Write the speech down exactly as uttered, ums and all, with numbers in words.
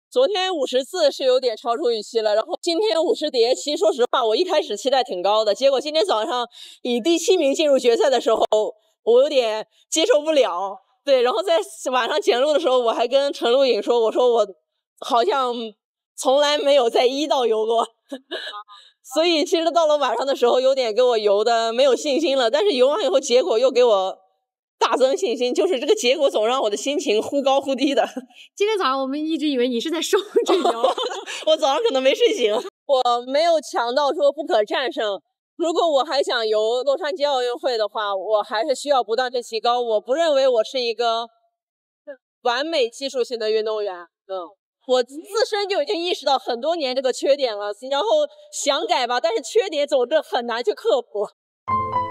昨天五十次是有点超出预期了，然后今天五十蝶，其实说实话，我一开始期待挺高的，结果今天早上以第七名进入决赛的时候，我有点接受不了。对，然后在晚上检录的时候，我还跟陈露颖说，我说我好像从来没有在一道游过，所以其实到了晚上的时候，有点给我游的没有信心了。但是游完以后，结果又给我大增信心，就是这个结果总让我的心情忽高忽低的。 今天早上我们一直以为你是在收这游， 我早上可能没睡醒，我没有强到说不可战胜。如果我还想游洛杉矶奥运会的话，我还是需要不断的提高。我不认为我是一个完美技术性的运动员，嗯，我自身就已经意识到很多年这个缺点了，然后想改吧，但是缺点总是很难去克服。